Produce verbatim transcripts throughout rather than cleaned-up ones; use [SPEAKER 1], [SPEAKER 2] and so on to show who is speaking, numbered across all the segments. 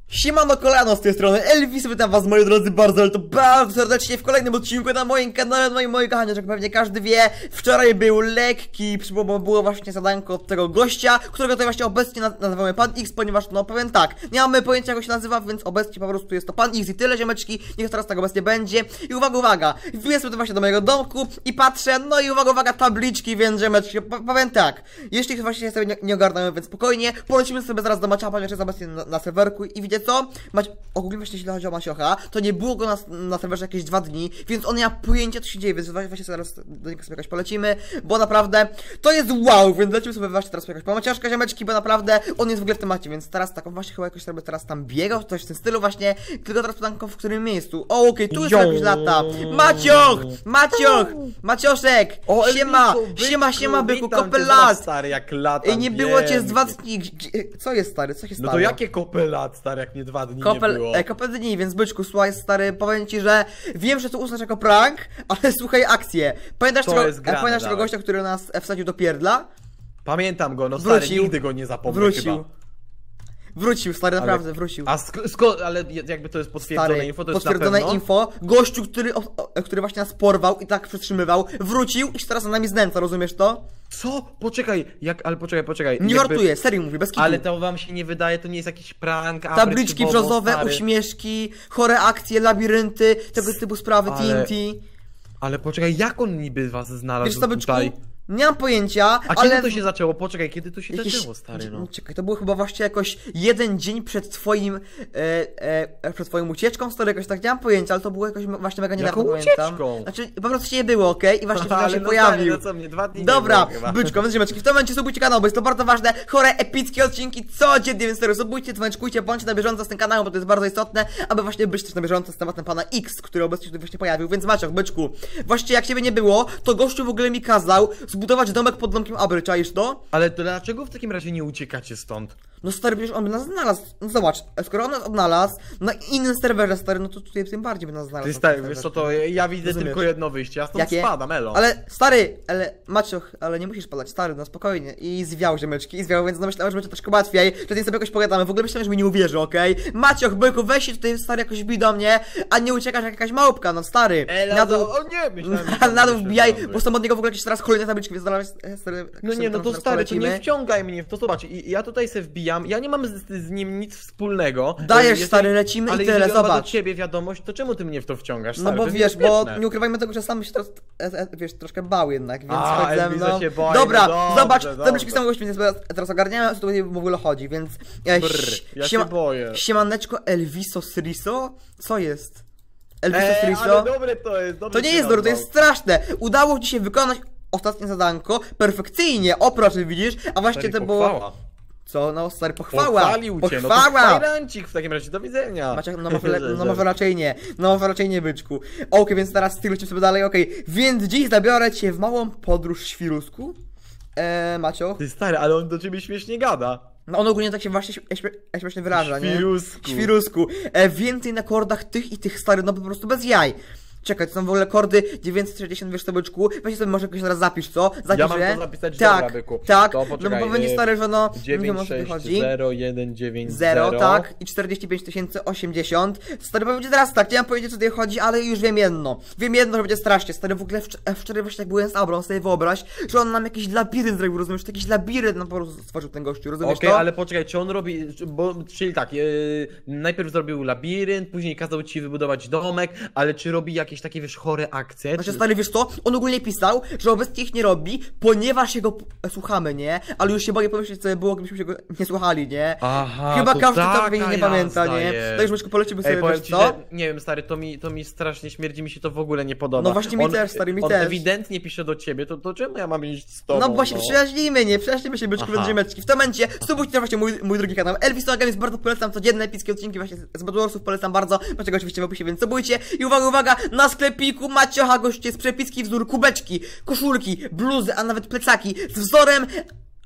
[SPEAKER 1] Siemano kolano, z tej strony Elvis, witam was moi drodzy bardzo, ale to bardzo serdecznie w kolejnym odcinku na moim kanale. No i moi kochani, jak pewnie każdy wie, wczoraj był lekki, bo było właśnie zadanko od tego gościa, którego tutaj właśnie obecnie nazywamy Pan X, ponieważ no powiem tak, nie mamy pojęcia jak go się nazywa, więc obecnie po prostu jest to Pan X i tyle, ziomeczki, niech teraz tak obecnie będzie. I uwaga, uwaga, wbijemy właśnie do mojego domku i patrzę, no i uwaga, uwaga, tabliczki, więc ziomeczki, powiem tak, jeśli właśnie sobie nie, nie ogarnamy, więc spokojnie, polecimy sobie zaraz do Macia, ponieważ jest obecnie na, na serwerku i widzicie co? Mać... Ogólnie właśnie jeśli chodzi o Maciocha, to nie było go na, na serwerze jakieś dwa dni, więc on nie ma pojęcia co się dzieje, więc właśnie zaraz do niego sobie jakoś polecimy, bo naprawdę to jest wow, więc lecimy sobie właśnie teraz jakoś po Maciaszka, ziomeczki, bo naprawdę on jest w ogóle w temacie, więc teraz tak, on właśnie chyba jakoś sobie teraz tam biegał, coś w tym stylu właśnie, tylko teraz pytanko w którym miejscu. O, okej, okay, tu jest jakieś lata. Macioch! Macioch! Macioszek!
[SPEAKER 2] O,
[SPEAKER 1] siema!
[SPEAKER 2] byku,
[SPEAKER 1] siema, siema, byku,
[SPEAKER 2] witam
[SPEAKER 1] kopę
[SPEAKER 2] cię,
[SPEAKER 1] lat!
[SPEAKER 2] stary, jak latam,
[SPEAKER 1] Ej, nie było cię z dwa
[SPEAKER 2] wiem.
[SPEAKER 1] dni. Co jest stary? Co się stało?
[SPEAKER 2] No to jakie kopę lat, stary, jak nie dwa dni
[SPEAKER 1] Kopel,
[SPEAKER 2] nie było?
[SPEAKER 1] e, kopel dni, więc byczku, słuchaj stary, powiem ci, że wiem, że to uznasz jako prank, ale słuchaj akcję. Pamiętasz
[SPEAKER 2] To
[SPEAKER 1] tego,
[SPEAKER 2] jest grane,
[SPEAKER 1] e, pamiętasz tego
[SPEAKER 2] dawaj.
[SPEAKER 1] gościa, który nas e, wsadził do pierdla?
[SPEAKER 2] Pamiętam go, no stary,
[SPEAKER 1] Wrócił.
[SPEAKER 2] nigdy go nie zapomnę
[SPEAKER 1] Wrócił.
[SPEAKER 2] chyba.
[SPEAKER 1] Wrócił, stary, naprawdę,
[SPEAKER 2] Ale-
[SPEAKER 1] wrócił.
[SPEAKER 2] A sk sko ale jakby to jest potwierdzone
[SPEAKER 1] Stary,
[SPEAKER 2] info, to jest
[SPEAKER 1] potwierdzone
[SPEAKER 2] na pewno?
[SPEAKER 1] info, gościu, który, o, o, który właśnie nas porwał i tak przetrzymywał, wrócił i się teraz na nami znęca, rozumiesz to?
[SPEAKER 2] Co? Poczekaj, jak, ale poczekaj, poczekaj.
[SPEAKER 1] Nie
[SPEAKER 2] jakby-
[SPEAKER 1] żartuję, serio mówię, bez kitu.
[SPEAKER 2] Ale to wam się nie wydaje, to nie jest jakiś prank, abry,
[SPEAKER 1] Tabliczki
[SPEAKER 2] czy bobo,
[SPEAKER 1] brzozowe,
[SPEAKER 2] stary.
[SPEAKER 1] uśmieszki, chore akcje, labirynty, tego typu sprawy,
[SPEAKER 2] Ale-
[SPEAKER 1] T N T.
[SPEAKER 2] Ale poczekaj, jak on niby was znalazł
[SPEAKER 1] Wiesz, tabliczku?
[SPEAKER 2] tutaj?
[SPEAKER 1] Nie mam pojęcia,
[SPEAKER 2] A
[SPEAKER 1] ale...
[SPEAKER 2] kiedy to się zaczęło? Poczekaj, kiedy to się
[SPEAKER 1] Jakieś...
[SPEAKER 2] zaczęło, stary, no?
[SPEAKER 1] Czekaj, to było chyba właśnie jakoś jeden dzień przed twoim, e, e, przed twoją ucieczką, stary, jakoś tak, nie mam pojęcia, ale to było jakoś właśnie mega niedawno,
[SPEAKER 2] Jaką
[SPEAKER 1] pamiętam.
[SPEAKER 2] ucieczką?
[SPEAKER 1] Znaczy, po prostu się nie było, okej? Okay? I właśnie wtedy
[SPEAKER 2] Ale
[SPEAKER 1] się
[SPEAKER 2] no
[SPEAKER 1] pojawił.
[SPEAKER 2] stary, no co mnie, dwa dni nie
[SPEAKER 1] Dobra,
[SPEAKER 2] było chyba.
[SPEAKER 1] byczko, więc ziomeczki, w tym momencie subujcie kanał, bo jest to bardzo ważne, chore, epickie odcinki codziennie, więc serio, subujcie, dzwoneczkujcie, bądźcie na bieżąco z tym kanałem, bo to jest bardzo istotne, aby właśnie być też na bieżąco z tematem pana X, który obecnie się tutaj właśnie pojawił, więc Maciok, byczku, właściwie jak ciebie nie było, to gościu w ogóle mi kazał zbudować domek pod domkiem Abry, czaisz to?
[SPEAKER 2] Ale to dlaczego w takim razie nie uciekacie stąd?
[SPEAKER 1] No stary, przecież on by nas znalazł, no zobacz, skoro on nas odnalazł na innym serwerze, stary, no to tutaj tym bardziej by nas znalazł.
[SPEAKER 2] Ty
[SPEAKER 1] na
[SPEAKER 2] stary,
[SPEAKER 1] tym
[SPEAKER 2] wiesz co,
[SPEAKER 1] serwerze.
[SPEAKER 2] to ja widzę
[SPEAKER 1] Rozumiesz?
[SPEAKER 2] tylko jedno wyjście, ja stąd
[SPEAKER 1] Jakie?
[SPEAKER 2] spadam, elo.
[SPEAKER 1] Ale stary, ale Macioch, ale nie musisz padać, stary, no spokojnie. I zwiał ziomeczki, i zwiał, więc no myślałem, że będzie troszkę łatwiej, że ty sobie jakoś pogadamy. W ogóle myślałem, że mi nie uwierzy, okej? Okay? Macioch, byku, weź się tutaj, stary, jakoś wbij do mnie, a nie uciekasz jak jakaś małpka, no stary.
[SPEAKER 2] Elo,
[SPEAKER 1] na dół,
[SPEAKER 2] to- o nie, myślałem, że
[SPEAKER 1] na,
[SPEAKER 2] tam
[SPEAKER 1] na dół
[SPEAKER 2] jeszcze
[SPEAKER 1] wbijaj,
[SPEAKER 2] dobry.
[SPEAKER 1] bo są od niego w ogóle jakieś teraz kolejne tabliczki, więc zaraz, e, stary,
[SPEAKER 2] No
[SPEAKER 1] sobie
[SPEAKER 2] nie, no
[SPEAKER 1] tam
[SPEAKER 2] to
[SPEAKER 1] zaraz
[SPEAKER 2] stary, to nie
[SPEAKER 1] polecimy.
[SPEAKER 2] wciągaj mnie w to, zobacz, i, ja tutaj se wbijam, ja nie mam z, z nim nic wspólnego.
[SPEAKER 1] Dajesz,
[SPEAKER 2] Jeżeli-
[SPEAKER 1] stary, lecimy
[SPEAKER 2] ale
[SPEAKER 1] i tyle,
[SPEAKER 2] jeżeli on ma
[SPEAKER 1] zobacz.
[SPEAKER 2] do ciebie wiadomość, to czemu ty mnie w to wciągasz,
[SPEAKER 1] No
[SPEAKER 2] stary?
[SPEAKER 1] bo
[SPEAKER 2] To jest
[SPEAKER 1] wiesz, bo
[SPEAKER 2] niebezpieczne.
[SPEAKER 1] nie ukrywajmy tego, że sam się teraz, e, e, wiesz, troszkę bał jednak, więc
[SPEAKER 2] A,
[SPEAKER 1] chodź ze
[SPEAKER 2] Elwiso
[SPEAKER 1] mną.
[SPEAKER 2] się boi,
[SPEAKER 1] Dobra,
[SPEAKER 2] no dobrze,
[SPEAKER 1] zobacz,
[SPEAKER 2] dobrze.
[SPEAKER 1] tabliczki są gośćmi, więc teraz ogarniamy, o co tutaj w ogóle chodzi, więc... E,
[SPEAKER 2] Brr,
[SPEAKER 1] ś-
[SPEAKER 2] ja
[SPEAKER 1] siema-
[SPEAKER 2] się boję.
[SPEAKER 1] Siemaneczko Elviso Sriso? Co jest? Elviso
[SPEAKER 2] Eee,
[SPEAKER 1] Sriso?
[SPEAKER 2] ale dobre to jest, dobrze
[SPEAKER 1] To nie
[SPEAKER 2] się
[SPEAKER 1] jest dobre, to
[SPEAKER 2] nazwał.
[SPEAKER 1] jest straszne. Udało ci się wykonać ostatnie zadanko perfekcyjnie, o proszę, widzisz? A właśnie
[SPEAKER 2] Stary,
[SPEAKER 1] to było...
[SPEAKER 2] pochwała.
[SPEAKER 1] Co? No stary, pochwała!
[SPEAKER 2] Pochwalił cię, no to
[SPEAKER 1] Pochwała!
[SPEAKER 2] fajrancik w takim razie, do widzenia.
[SPEAKER 1] Maciek, no może, no może raczej nie, no może raczej nie, byczku. Okej, więc teraz ty lecimy sobie dalej, okej. Więc dziś zabiorę cię w małą podróż świrusku. Eee, Macio.
[SPEAKER 2] Ty stary, ale on do ciebie śmiesznie gada.
[SPEAKER 1] No on ogólnie tak się właśnie śmie- śmie- śmiesznie wyraża, nie?
[SPEAKER 2] Świrusku.
[SPEAKER 1] Świrusku. E, więcej na kordach tych i tych stary, no po prostu bez jaj. Czekaj, to są w ogóle kordy dziewięćset sześćdziesiąt, wiesz co, byczku? Weź sobie może jakoś zaraz zapisz, co? Zapisz,
[SPEAKER 2] Ja mam
[SPEAKER 1] że-
[SPEAKER 2] to zapisać,
[SPEAKER 1] tak,
[SPEAKER 2] dobra, byku.
[SPEAKER 1] tak,
[SPEAKER 2] To
[SPEAKER 1] no
[SPEAKER 2] poczekaj,
[SPEAKER 1] bo będzie
[SPEAKER 2] y,
[SPEAKER 1] stary, że no, nie wiem
[SPEAKER 2] dziewięć
[SPEAKER 1] o co tu
[SPEAKER 2] sześć
[SPEAKER 1] chodzi.
[SPEAKER 2] zero jeden dziewięć
[SPEAKER 1] Zero,
[SPEAKER 2] zero
[SPEAKER 1] tak, i czterdzieści pięć tysięcy osiemdziesiąt. Stary, bo będzie teraz tak, nie mam pojęcia co tutaj chodzi, ale już wiem jedno. Wiem jedno, że będzie strasznie, stary, w ogóle wcz e, wczoraj właśnie jak byłem z Abrą, sobie wyobraź, że on nam jakiś labirynt zrobił, rozumiesz, jakiś labirynt nam po prostu stworzył ten gościu, rozumiesz
[SPEAKER 2] Okej,
[SPEAKER 1] to?
[SPEAKER 2] ale poczekaj, czy on robi, bo, czyli tak, yy, najpierw zrobił labirynt, później kazał ci wybudować domek, ale czy robi jakieś takie, wiesz, chore akcje?
[SPEAKER 1] Znaczy,
[SPEAKER 2] czy...
[SPEAKER 1] stary, wiesz co? On ogólnie pisał, że obecnie ich nie robi, ponieważ jego p- słuchamy, nie? Ale już się boję pomyśleć, co by było, gdybyśmy się go nie słuchali, nie?
[SPEAKER 2] Aha,
[SPEAKER 1] Chyba
[SPEAKER 2] to
[SPEAKER 1] każdy
[SPEAKER 2] taka
[SPEAKER 1] to nie, nie
[SPEAKER 2] jazda
[SPEAKER 1] pamięta, nie?
[SPEAKER 2] jest.
[SPEAKER 1] To już myszko polecimy sobie,
[SPEAKER 2] Ej, powiem
[SPEAKER 1] wiesz
[SPEAKER 2] ci,
[SPEAKER 1] co?
[SPEAKER 2] że, nie wiem, stary, to mi, to mi strasznie śmierdzi, mi się to w ogóle nie podoba.
[SPEAKER 1] No właśnie mi
[SPEAKER 2] on,
[SPEAKER 1] też, stary, mi
[SPEAKER 2] on
[SPEAKER 1] też.
[SPEAKER 2] ewidentnie pisze do ciebie, to, to czemu ja mam iść z tobą?
[SPEAKER 1] No bo się przyjaźnimy, nie? Przyjaźnimy się, byczki,
[SPEAKER 2] Aha.
[SPEAKER 1] będziemy w tym momencie. Subujcie właśnie mój, mój drugi kanał Elvis Games, bardzo polecam codzienne epickie odcinki właśnie z Bedwarsów, polecam bardzo. Macie go oczywiście w opisie, więc subujcie. I uwaga, uwaga, na sklepiku Maciocha goście z przepicki wzór kubeczki, koszulki, bluzy, a nawet plecaki z wzorem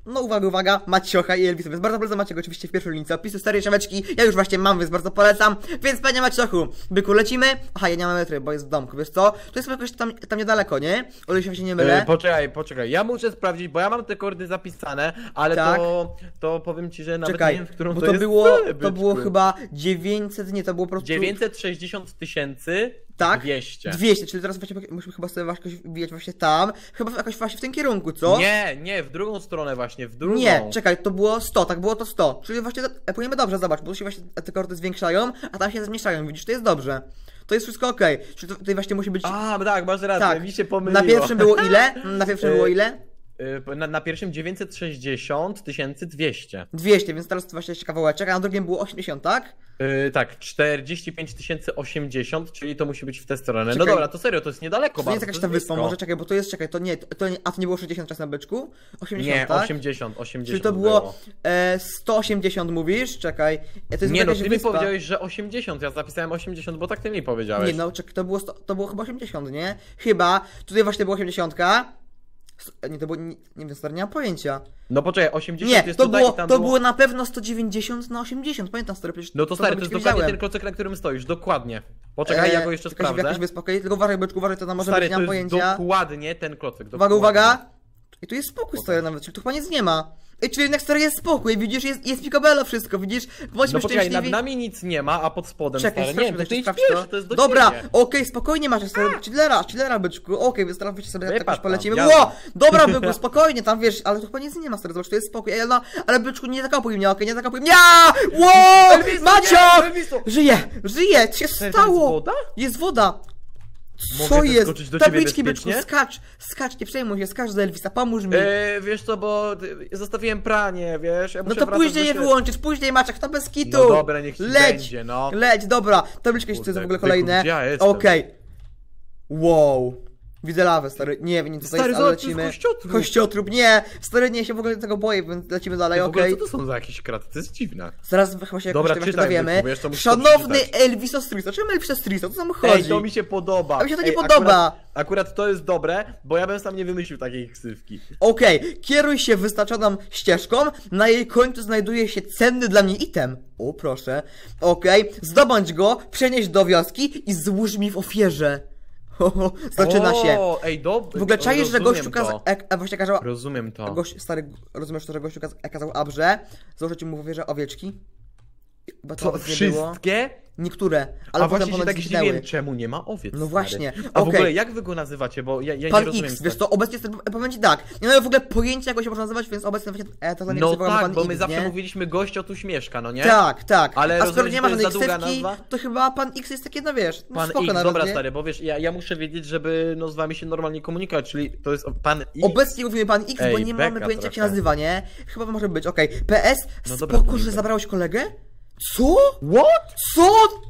[SPEAKER 1] No uwaga, uwaga, Maciocha i Elvisa, więc bardzo polecam, macie go oczywiście w pierwszej linii opisu, stare siameczki, ja już właśnie mam, więc bardzo polecam, więc panie Maciochu, byku, lecimy, aha, ja nie mam metry, bo jest w domku, wiesz co, to jest jakoś tam, tam niedaleko, nie? O ile się nie mylę.
[SPEAKER 2] Yy, poczekaj, poczekaj, ja muszę sprawdzić, bo ja mam te kordy zapisane, ale
[SPEAKER 1] Tak.
[SPEAKER 2] to, to powiem ci, że nawet
[SPEAKER 1] Czekaj,
[SPEAKER 2] nie wiem, w którą
[SPEAKER 1] bo
[SPEAKER 2] to,
[SPEAKER 1] to
[SPEAKER 2] jest
[SPEAKER 1] było,
[SPEAKER 2] stronę,
[SPEAKER 1] to
[SPEAKER 2] byczku.
[SPEAKER 1] było chyba dziewięćset, nie, to było po prostu...
[SPEAKER 2] dziewięćset sześćdziesiąt tysięcy
[SPEAKER 1] Tak?
[SPEAKER 2] dwieście.
[SPEAKER 1] dwieście, czyli teraz właśnie musimy chyba sobie jakoś wbijać właśnie tam, chyba jakoś właśnie w tym kierunku, co?
[SPEAKER 2] Nie, nie, w drugą stronę właśnie, w drugą.
[SPEAKER 1] Nie, czekaj, to było sto, tak było to sto. Czyli właśnie e, płyniemy dobrze, zobacz, bo tu się właśnie te kordy zwiększają, a tam się zmniejszają, widzisz, to jest dobrze. To jest wszystko okej. Czyli to, tutaj właśnie musi być...
[SPEAKER 2] A, tak, masz rację,
[SPEAKER 1] tak.
[SPEAKER 2] mi się pomyliło.
[SPEAKER 1] Na pierwszym było ile? Na pierwszym było ile?
[SPEAKER 2] Yy, Na, na pierwszym dziewięćset sześćdziesiąt tysięcy dwieście.
[SPEAKER 1] dwieście, więc teraz to właśnie jeszcze kawałeczek, a na drugim było osiemdziesiąt, tak?
[SPEAKER 2] Yy, tak, czterdzieści pięć tysięcy osiemdziesiąt, czyli to musi być w tę stronę.
[SPEAKER 1] Czekaj.
[SPEAKER 2] No dobra, to serio, to jest niedaleko
[SPEAKER 1] To nie
[SPEAKER 2] bardzo.
[SPEAKER 1] jest jakaś
[SPEAKER 2] to
[SPEAKER 1] tam
[SPEAKER 2] jest
[SPEAKER 1] wyspa,
[SPEAKER 2] blisko.
[SPEAKER 1] może czekaj, bo to jest, czekaj, to nie, to nie, a to nie było sześćdziesiąt czas na byczku? osiemdziesiąt,
[SPEAKER 2] Nie,
[SPEAKER 1] tak?
[SPEAKER 2] osiemdziesiąt, osiemdziesiąt
[SPEAKER 1] Czyli to było e, sto osiemdziesiąt mówisz? Czekaj. E, to jest
[SPEAKER 2] Nie no,
[SPEAKER 1] jakaś
[SPEAKER 2] ty mi
[SPEAKER 1] wyspa.
[SPEAKER 2] powiedziałeś, że osiemdziesiąt, ja zapisałem osiemdziesiąt, bo tak ty mi powiedziałeś.
[SPEAKER 1] Nie no, czekaj, to było, sto, to było chyba osiemdziesiąt, nie? Chyba, tutaj właśnie było osiemdziesiąt. Nie, to było, nie, nie wiem, stary, nie mam pojęcia.
[SPEAKER 2] No poczekaj, osiemdziesiąt
[SPEAKER 1] Nie,
[SPEAKER 2] jest
[SPEAKER 1] to
[SPEAKER 2] tutaj
[SPEAKER 1] było,
[SPEAKER 2] i tam
[SPEAKER 1] to
[SPEAKER 2] było...
[SPEAKER 1] było na pewno sto dziewięćdziesiąt na osiemdziesiąt, pamiętam, stary, przecież
[SPEAKER 2] No to stary, to jest dokładnie
[SPEAKER 1] wiedziałem.
[SPEAKER 2] ten klocek, na którym stoisz, dokładnie. Poczekaj, ja go jeszcze
[SPEAKER 1] jakaś,
[SPEAKER 2] sprawdzę.
[SPEAKER 1] Jakaś wyspa, okej? Tylko uważaj, byczku, uważaj, to tam może
[SPEAKER 2] Stary,
[SPEAKER 1] być, nie
[SPEAKER 2] to
[SPEAKER 1] mam
[SPEAKER 2] jest
[SPEAKER 1] pojęcia.
[SPEAKER 2] dokładnie ten klocek,
[SPEAKER 1] Uwaga,
[SPEAKER 2] dokładnie.
[SPEAKER 1] uwaga! I tu jest spokój, stary, nawet, czyli tu chyba nic nie ma. Ej, czyli jednak, stary, jest spokój, widzisz, jest, jest picobello wszystko, widzisz? Bądźmy
[SPEAKER 2] No poczekaj, nad
[SPEAKER 1] szczęśliwi.
[SPEAKER 2] nami nic nie ma, a pod spodem,
[SPEAKER 1] Czekaj,
[SPEAKER 2] stary,
[SPEAKER 1] sprawdźmy,
[SPEAKER 2] nie,
[SPEAKER 1] to
[SPEAKER 2] to ty idź
[SPEAKER 1] sprawdź
[SPEAKER 2] pierwszy, to jest do
[SPEAKER 1] Dobra,
[SPEAKER 2] ciebie.
[SPEAKER 1] okej, spokojnie macie, stary, chillera, chillera, byczku, okej, więc teraz wiecie sobie
[SPEAKER 2] Wypadł
[SPEAKER 1] tak już polecimy.
[SPEAKER 2] tam,
[SPEAKER 1] Ło,
[SPEAKER 2] jazda.
[SPEAKER 1] dobra, byku, spokojnie, tam wiesz, ale tu chyba nic nie ma, stary, zobacz, to jest spokój, Ej, no, ale byczku, nie zakapuj mnie, okej, nie zakapuj mnie, ło,
[SPEAKER 2] Elviso,
[SPEAKER 1] Macio,
[SPEAKER 2] nie, Elviso.
[SPEAKER 1] żyje, żyje, co się
[SPEAKER 2] Stary,
[SPEAKER 1] stało?
[SPEAKER 2] to jest woda?
[SPEAKER 1] Jest woda.
[SPEAKER 2] Mogę
[SPEAKER 1] Co jest?
[SPEAKER 2] zeskoczyć do ciebie
[SPEAKER 1] Tabliczki, byczku,
[SPEAKER 2] bezpiecznie?
[SPEAKER 1] skacz, skacz, nie przejmuj się, skacz do Elvisa, pomóż mi.
[SPEAKER 2] Eee, wiesz co, bo ty- zostawiłem pranie, wiesz, ja
[SPEAKER 1] No
[SPEAKER 2] muszę
[SPEAKER 1] to
[SPEAKER 2] wracać
[SPEAKER 1] później
[SPEAKER 2] do
[SPEAKER 1] je
[SPEAKER 2] siebie.
[SPEAKER 1] wyłączysz, później Maciek, to bez kitu.
[SPEAKER 2] No dobra, niech ci
[SPEAKER 1] leć,
[SPEAKER 2] będzie, no.
[SPEAKER 1] Leć, dobra, tabliczka jeszcze
[SPEAKER 2] Kurde,
[SPEAKER 1] jest w ogóle
[SPEAKER 2] byku,
[SPEAKER 1] kolejne.
[SPEAKER 2] gdzie ja jestem?
[SPEAKER 1] Okej. Wow. Widzę lawę, stary. Nie wiem, co to
[SPEAKER 2] Stary,
[SPEAKER 1] jest, ale
[SPEAKER 2] zobacz, to jest
[SPEAKER 1] lecimy.
[SPEAKER 2] kościotrup.
[SPEAKER 1] Kościotrup, nie! Stary, nie, się w ogóle tego boję, więc lecimy dalej,
[SPEAKER 2] W ogóle
[SPEAKER 1] okej.
[SPEAKER 2] co to są za jakieś kraty? To jest dziwne.
[SPEAKER 1] Zaraz chyba się
[SPEAKER 2] Dobra,
[SPEAKER 1] jakoś tego
[SPEAKER 2] czytaj,
[SPEAKER 1] dowiemy.
[SPEAKER 2] byku, wiesz, to musisz to
[SPEAKER 1] Szanowny
[SPEAKER 2] przeczytać.
[SPEAKER 1] Elviso Striso, czemu Elviso Striso? Co tam chodzi?
[SPEAKER 2] Ej, to mi się podoba.
[SPEAKER 1] A mi się to nie
[SPEAKER 2] Ej,
[SPEAKER 1] podoba.
[SPEAKER 2] Akurat, akurat to jest dobre, bo ja bym sam nie wymyślił takiej ksywki.
[SPEAKER 1] Okej, kieruj się wyznaczoną ścieżką, na jej końcu znajduje się cenny dla mnie item. O, proszę. Okej, zdobądź go, przenieś do wioski i złóż mi w ofierze. Ho, ho, zaczyna się.
[SPEAKER 2] O, ej, dobra.
[SPEAKER 1] W ogóle czaisz, że gościu
[SPEAKER 2] kazał.
[SPEAKER 1] kazał... E, e, właśnie kazał...
[SPEAKER 2] Rozumiem to.
[SPEAKER 1] Gość, stary, rozumiesz to, że gościu kaz, kazał Abrze złożyć mu w ofierze owieczki? Bo to
[SPEAKER 2] To
[SPEAKER 1] owiec nie było.
[SPEAKER 2] wszystkie?
[SPEAKER 1] Niektóre, ale
[SPEAKER 2] A
[SPEAKER 1] potem
[SPEAKER 2] właśnie się
[SPEAKER 1] ponoć
[SPEAKER 2] tak
[SPEAKER 1] zginęły.
[SPEAKER 2] zdziwiłem, czemu nie ma owiec.
[SPEAKER 1] No
[SPEAKER 2] stary?
[SPEAKER 1] właśnie,
[SPEAKER 2] A w
[SPEAKER 1] okej.
[SPEAKER 2] ogóle jak wy go nazywacie, bo ja, ja
[SPEAKER 1] Pan
[SPEAKER 2] nie rozumiem.
[SPEAKER 1] X,
[SPEAKER 2] stary.
[SPEAKER 1] wiesz to obecnie jest, powiem ci tak, nie mam w ogóle pojęcia jak go się można nazywać, więc obecnie właśnie, e, to dla mnie
[SPEAKER 2] No
[SPEAKER 1] nazywa
[SPEAKER 2] tak,
[SPEAKER 1] pan
[SPEAKER 2] bo
[SPEAKER 1] X,
[SPEAKER 2] my zawsze
[SPEAKER 1] nie?
[SPEAKER 2] mówiliśmy gość o tu śmieszka, no nie?
[SPEAKER 1] Tak, tak,
[SPEAKER 2] Ale
[SPEAKER 1] a skoro
[SPEAKER 2] rozumiesz,
[SPEAKER 1] nie
[SPEAKER 2] że
[SPEAKER 1] ma
[SPEAKER 2] to jest
[SPEAKER 1] żadnej
[SPEAKER 2] za długa
[SPEAKER 1] ksywki,
[SPEAKER 2] nazwa?
[SPEAKER 1] to chyba pan X jest takie, no wiesz, no
[SPEAKER 2] Pan
[SPEAKER 1] spoko
[SPEAKER 2] X,
[SPEAKER 1] nawet,
[SPEAKER 2] dobra
[SPEAKER 1] nie?
[SPEAKER 2] stary, bo wiesz, ja, ja muszę wiedzieć, żeby no z wami się normalnie komunikować, czyli to jest pan X.
[SPEAKER 1] Obecnie mówimy pan X,
[SPEAKER 2] Ej,
[SPEAKER 1] bo nie mamy
[SPEAKER 2] beka
[SPEAKER 1] pojęcia jak się
[SPEAKER 2] trochę.
[SPEAKER 1] nazywa, nie? Chyba może być, okej. P S,
[SPEAKER 2] No dobra,
[SPEAKER 1] spoko,
[SPEAKER 2] to
[SPEAKER 1] że
[SPEAKER 2] niby.
[SPEAKER 1] zabrałeś kolegę? Co?
[SPEAKER 2] What?
[SPEAKER 1] Co?